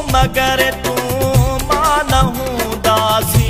मगर तूं मां न हूंदासी।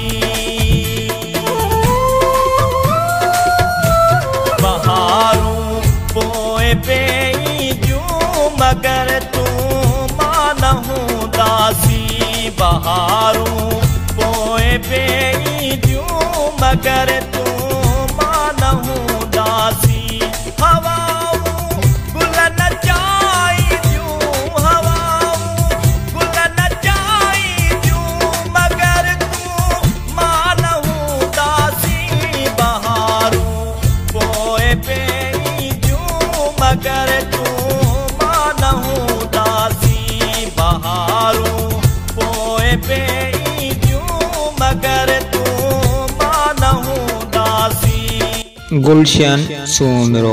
बहारूं पोइ पेईंदियूं मगर तूं मां न हूंदासी। बहारूं पोइ पेईंदियूं मगर तूं मां न हूंदासी। हवाऊं गुल नचाईंदियूं, हवाऊं गुल नचाईंदियूं मगर तूं मां न हूंदासी। बहारूं पोइ पेईंदियूं मगर तूं मां न हूंदासी। बहारूं पोइ पेईंदियूं मगर तूं मां न हूंदासी। गुलशन सोनरो।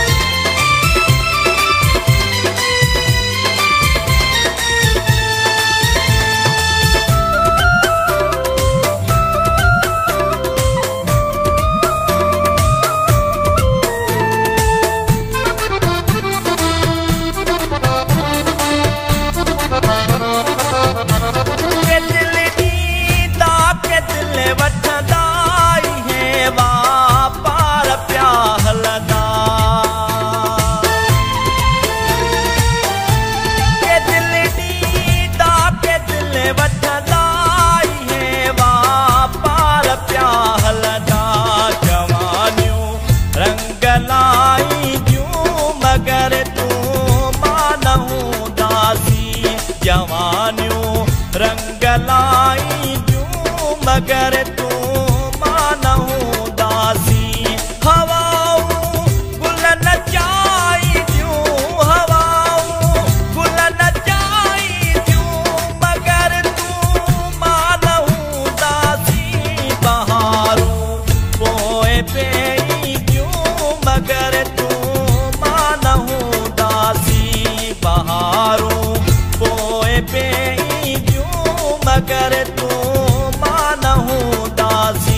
जवानियूं रंग लाईंदियूं मगर तूं मां न हूंदासी। हवाऊं गुल नचाईंदियूं, हवाऊं गुल नचाईंदियूं मगर तूं मां न हूंदासी। बहारूं पोइ पेईंदियूं मगर तूं मां न हूंदासी। बहारूं पोइ पेईंदियूं मगर तूं मां न हूंदासी।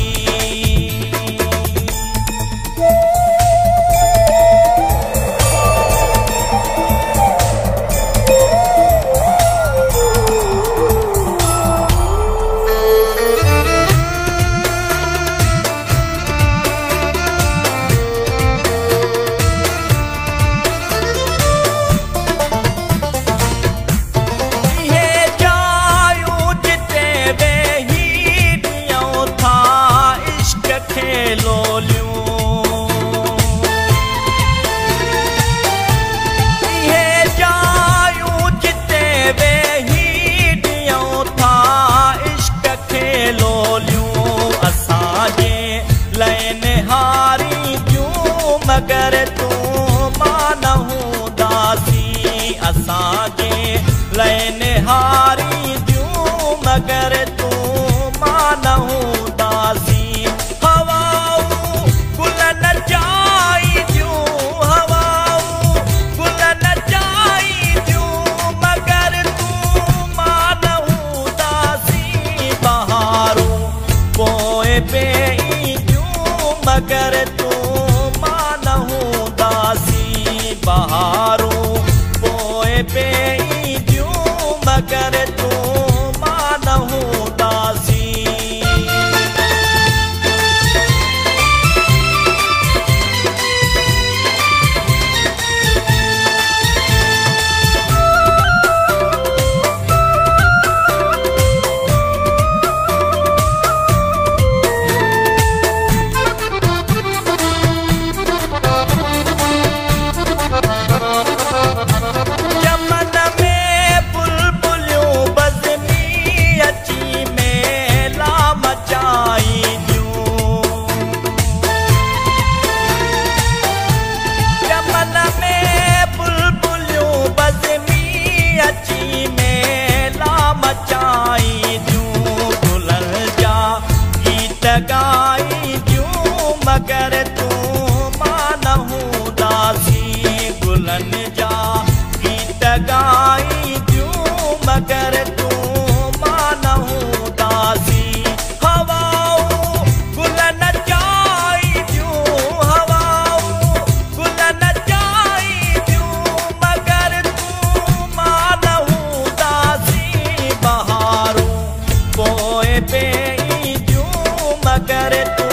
मगर तूं मां न हूंदासी। असांजे लैन हारींदियूं मगर तूं मां न हूंदासी। हवाऊं गुल नचाईंदियूं, हवाऊं गुल नचाईंदियूं मगर तूं मां न हूंदासी। बहारूं पोइ पेईंदियूं मगर तूं बहारूं पोइ पेईंदियूं मगर तूं मां न हूंदासी। मगर तूं मां न हूंदासी। गुलन जा गीत गाईंदियूं मगर तूं मां न हूंदासी। हवाऊं गुल नचाईंदियूं, हवाऊं गुल नचाईंदियूं मगर तूं मां न हूंदासी। मगर तूं